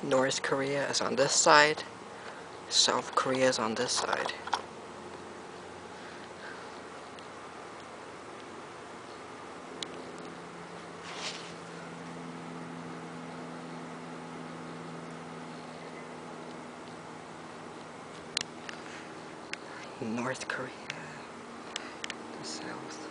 North Korea is on this side, South Korea is on this side. North Korea, the South.